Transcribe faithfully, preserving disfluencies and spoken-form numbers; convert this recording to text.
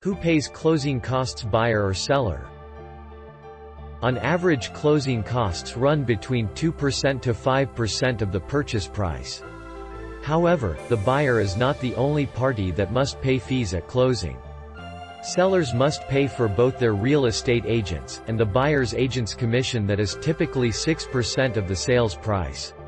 Who pays closing costs, buyer or seller? On average, closing costs run between two percent to five percent of the purchase price. However, the buyer is not the only party that must pay fees at closing. Sellers must pay for both their real estate agents, and the buyer's agent's commission, that is typically six percent of the sales price.